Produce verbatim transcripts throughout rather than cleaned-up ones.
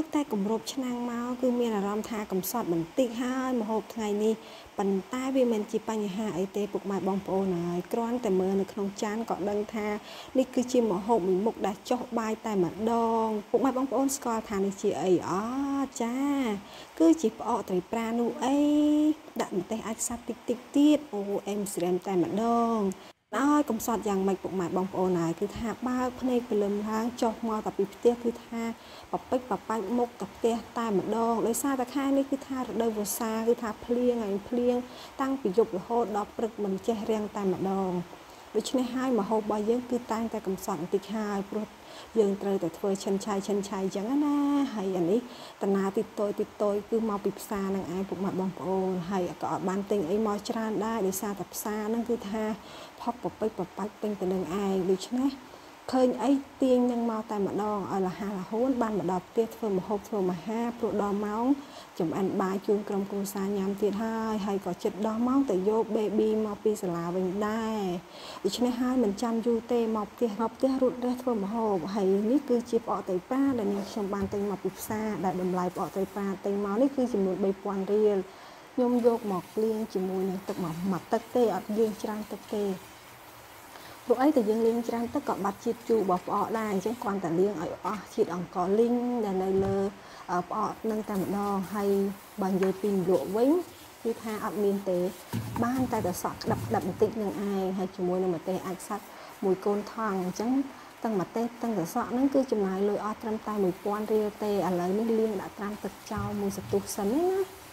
តែគម្របឆ្នាំងមកគឺមានអារម្មណ៍ថាកំសត់បន្តិចហើយម្ហូបថ្ងៃនេះប៉ុន្តែវាមិនជាបញ្ហាអីទេពុកម៉ែបងប្អូនហើយគ្រាន់តែមើលនៅក្នុងចានក៏ដឹងថានេះគឺជាម្ហូបមួយមុខដែលចុះបាយតែម្ដងពុកម៉ែបងប្អូនស្គាល់ថានេះជាអីអចាគឺជាផ្អកត្រីប្រានោះអីដាក់ម្ទេសអាចខ្សាច់តិចតិចទៀតអូអេមស្រាមតែម្ដងហើយកំសត់យ៉ាងម៉េចពុកម៉ែបងប្អូនហើយគឺថាបើកភ្នែកព្រលឹមឡើងចុះមកតែពីផ្ទះគឺថាបពេចបបាច់មុខទៅផ្ទះតែម្ដងដោយសារតែខែនេះគឺថារដូវវស្សាគឺថាភ្លៀងហើយភ្លៀងតាំងពីយប់រហូតដល់ព្រឹកមិនចេះរាំងតែម្ដងដូច្នេះហើយម្ហូបរបស់យើងគឺតែងតែកំសត់បន្តិចហើយព្រោះយើងត្រូវតែធ្វើឈិនឆៃឈិនឆៃអញ្ចឹងណាហើយអានេះតាណាតិចតូចតិចតូចគឺមកពីផ្សារនឹងឯងពុកម៉ែបងប្អូនហើយក៏អត់បានទិញអីមកច្រើនដែរដោយសារតែផ្សារហ្នឹងគឺថាផុកបពេចបបាច់ពេញទៅនឹងឯងដូច្នេះឃើញអីទាញនឹងមកតែម្ដងឲ្យលះលហួនបានមកដល់ផ្ទះធ្វើម្ហូបធ្វើអាហារព្រោះដល់ម៉ោងចំអិនបាយជូនក្រុមគ្រួសារញ៉ាំទៀតហើយហើយក៏ចិត្តដល់ម៉ោងទៅយក baby មកពីសាលាវិញដែរដូច្នេះហើយមិនចាំយូរទេមកផ្ទះមកផ្ទះរត់រះធ្វើម្ហូបហើយនេះគឺជាផ្អកត្រីប្រាដែលនាងខ្ញុំបានទិញមកពីផ្សារដែលតម្លៃផ្អកត្រីប្រាទិញមកនេះគឺចំនួនបីពាន់រៀលខ្ញុំយកមកលាងជាមួយនឹងទឹកមកមកទឹកទេអត់លាងច្រើនទឹកទេព្រោះអីតែយើងលាងច្រើនទឹកក៏បាត់ជាតិជូររបស់ផ្អកដែរអញ្ចឹងគ្រាន់តែលាងឲ្យអស់ជាតិអង្ករលីងដែលនៅលើផ្អកនឹងតែម្ដងហើយបើនិយាយពីលក់វិញគឺថាអត់មានទេបានតែតែសក់ក្តាប់ក្តាប់បន្តិចនឹងឯងហើយជាមួយនឹងម្ទេសអាចខ្សាច់មួយកូនថងអញ្ចឹងទាំងម្ទេសទាំងតែសក់ហ្នឹងគឺចំណាយលុយអស់ត្រឹមតែមួយពាន់រៀលទេឥឡូវនេះលាងដាក់ត្រាំទឹកចោលមួយសន្ទុះសិនណា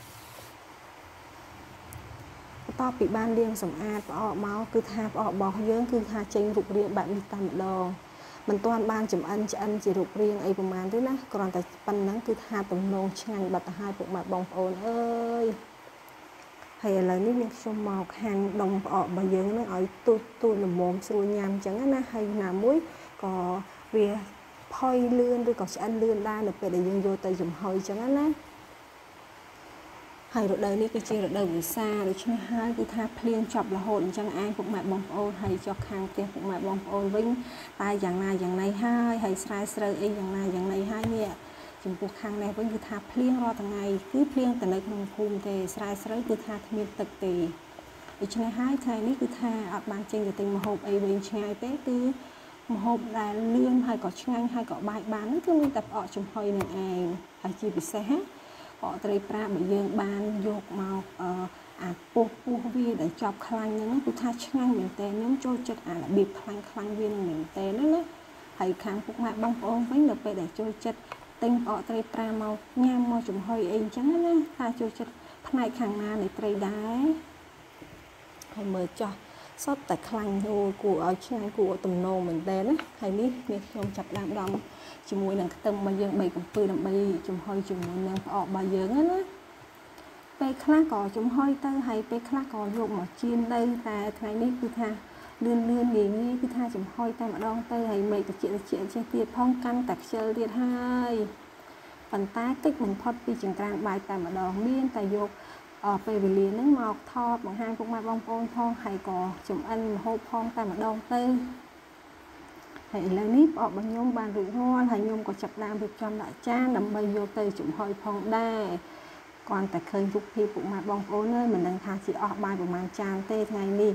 បន្ទាប់ពីបានលាងសម្អាតផ្អកមកគឺថាផ្អករបស់យើងគឺថាចេញរូបរាងបែបនេះតែម្ដងមិនទាន់បានចំអិនឆ្អិនជារូបរាងអីប្រហែលទេណាគ្រាន់តែប៉ុណ្្នឹងគឺថាទំនងឆ្ងាញ់បាត់ទៅហើយពុកម៉ែបងប្អូនអើយហើយឥឡូវនេះនាងខ្ញុំមកហាន់ដុំផ្អករបស់យើងនឹងឲ្យទូចទូចល្មមស្រួលញ៉ាំអញ្ចឹងណាហើយណាមួយក៏វាផុយលឿនឬក៏ឆ្អិនលឿនដែរនៅពេលដែលយើងយកទៅចំហុយអញ្ចឹងណាហើយរដូវនេះគឺជារដូវវស្សាដូច្នេះហើយគឺថាភ្លៀងចប់រហូតអញ្ចឹងឯងពុកម៉ែបងប្អូនហើយចុះខាងផ្ទះពុកម៉ែបងប្អូនវិញតែយ៉ាងណាយ៉ាងណីហើយហើយស្រែស្រូវអីយ៉ាងណាយ៉ាងណីហើយនេះចំពោះខាងនេះវិញគឺថាភ្លៀងរាល់ថ្ងៃគឺភ្លៀងតែនៅក្នុងភូមិទេស្រែស្រូវគឺថាគ្មានទឹកទេដូច្នេះហើយថ្ងៃនេះគឺថាអត់បានចេញទៅទិញម្ហូបអីវិញឆ្ងាយទេគឺម្ហូបដែលលឿនហើយក៏ឆ្ងាញ់ហើយក៏បាយបានគឺមានតែផ្អកចំហុយនឹងឯងហើយជាពិសេសណាផ្អកត្រីប្រាបើយើងបានយកមកអាពោះពោះវាដែលចប់ខ្លាញ់ហ្នឹងគឺថាឆ្ងាញ់មែនតើខ្ញុំចូលចិត្តអារបៀបខ្លាញ់ខ្លាញ់វានឹងមែនតើណាហើយខាងពុកម៉ែបងប្អូនវិញនៅពេលដែលចូលចិត្តទិញផ្អកត្រីប្រាមកញ៉ាំមកចំហុយអីអញ្ចឹងណាថាចូលចិត្តផ្នែកខាងណានៃត្រីដែរហើយមើលចោះសុទ្ធតែខ្លាញ់ហូរគួរឲ្យឆ្ងាញ់គួរទំនងមែនតើណាហើយនេះនេះខ្ញុំចាប់ដើមដំជាមួយនឹងខ្ទឹមរបស់យើងបីកំពឹសដើម្បីចំហុយជាមួយនឹងផ្អករបស់យើងណាពេលខ្លះក៏ចំហុយទៅហើយពេលខ្លះក៏យកមកចៀនទៅតែថ្ងៃនេះគឺថាលឿនលឿនងាយងាយគឺថាចំហុយតែម្ដងទៅហើយមេឃតិចតិចចេះទៀតផងកាន់តែខ្ជិលទៀតហើយប៉ុន្តែតិចបំផុតពីចង្ក្រានបាយតែម្ដងមានតែយកពេលវេលាហ្នឹងមកថតបង្ហាញពុកម៉ែបងប្អូនផងហើយក៏ចំអិនម្ហូបផងតែម្ដងទៅហើយឥឡូវនេះផ្អករបស់ខ្ញុំបានរួចរាល់ហើយខ្ញុំក៏ចាប់ដើមរៀបចំដាក់ចានដើម្បីយកទៅចំហុយផងដែរគ្រាន់តែឃើញរូបភាពពុកម៉ែបងប្អូនហើយមិនដឹងថាជាអស់បាយប្រហែលចានទេថ្ងៃនេះ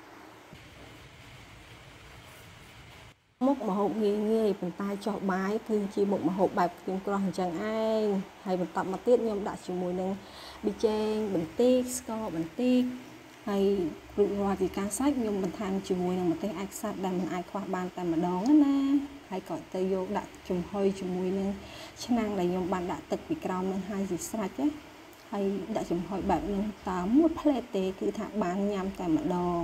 មុខម្ហូបងាយងាយប៉ុន្តែចុះបាយគឺជាមុខម្ហូបបែបគ្រឿងក្រោះអញ្ចឹងឯងហើយបន្តមកទៀតខ្ញុំដាក់ជាមួយនឹងប៊ីចេងបន្តិចស្ករបន្តិចហើយរួចរាល់ពីការសាច់ខ្ញុំបន្ថែមជាមួយនឹងម្ទេសអាចខ្សាច់ដែលមិនអាចខ្វះបានតែម្ដងណាហើយក៏ទៅយកដាក់ចំហុយជាមួយនឹងឆ្នាំងដែលខ្ញុំបានដាក់ទឹកពីក្រោមនឹងហើយជាស្រេចណាហើយដាក់ចំហុយបែបនេះតាមមួយផ្លែទេគឺថាបានញ៉ាំតែម្ដង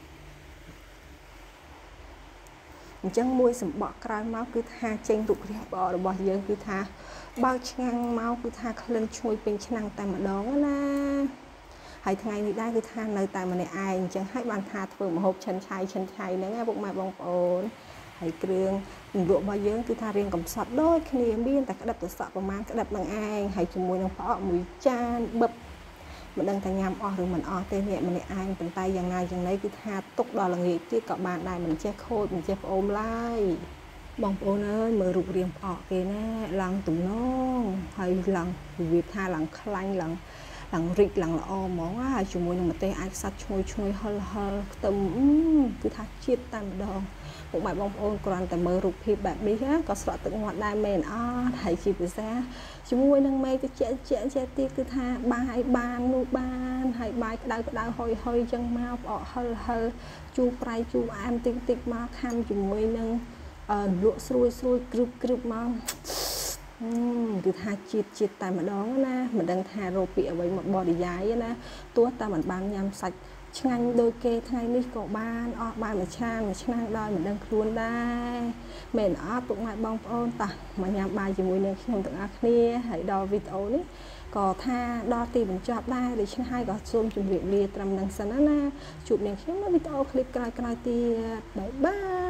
អញ្ចឹងមួយសម្បកក្រោយមកគឺថាចេញរូបរាងផ្អករបស់យើងគឺថាបើកឆ្ងាំងមកគឺថាក្លិនឈ្ងុយពេញឆ្នាំងតែម្ដងណាហើយថ្ងៃនេះដែរគឺថានៅតែម្នាក់ឯងអញ្ចឹងហើយបានថាធ្វើម្ហូបឈិនឆៃឈិនឆៃហ្នឹងណាពុកម៉ែបងប្អូនហើយគ្រឿងលក់របស់យើងគឺថារៀងកំសត់ដូចគ្នាមានតែក្តិបទៅសក់ប្រមាណក្តិបនឹងឯងហើយជាមួយនឹងផ្អកមួយចានបឹបមិនដឹងថាញ៉ាំអស់ឬមិនអស់ទេអ្នកម្នាក់ឯងប៉ុន្តែយ៉ាងណាយ៉ាងណីគឺថាទុកដល់ល្ងាចទៀតក៏បានដែរមិនចេះខូចមិនចេះផ្អូមឡើយបងប្អូនអើយមើលរូបរាងផ្អកគេណាឡើងទំនងហើយឡើងរបៀបថាឡើងខ្លាញ់ឡើងឡើងរីកឡើងល្អហ្មងហើយជាមួយនឹងម្ទេសអាចខ្សាច់ឈ្ងុយឈ្ងុយហិលហិលខ្ទឹមគឺថាជាតិតែម្ដងពុកម៉ែបងប្អូនគ្រាន់តែមើលរូបភាពបែបនេះក៏ស្រក់ទឹកមាត់ដែរមែនអត់ហើយជាភាសាជាមួយនឹងមេតិចជាជាទៀតគឺថាបាយបាននោះបានហើយបាយក្តៅក្តៅហុយហុយចឹងមកផ្អកហិលហិលជូរប្រៃជូរអែមតិចតិចមកខាំជាមួយនឹងអឺលក់ស្រួយស្រួយក្រឹបក្រឹបមកគឺថាជាតិជាតិតែម្ដងណាមិនដឹងថារោពាក្យអ្វីមកបរិយាយណាទោះតែមិនបានញ៉ាំសាច់ឆ្ងាញ់ដូចគេថ្ងៃនេះក៏បានអស់បានមួយឆានមួយឆ្នាំដោយមិនដឹងខ្លួនដែរមែនអត់ពុកម៉ែបងប្អូនតោះមកញ៉ាំបាយជាមួយនឹងខ្ញុំទាំងអស់គ្នាហើយដល់វីដេអូនេះក៏ថាដល់ទីបញ្ចប់ដែរដូច្នេះហើយក៏សូមជម្រាបលាត្រឹមនឹងសិនណាជួបនាងខ្ញុំនៅវីដេអូឃ្លីបក្រោយៗទៀតបាយបាយ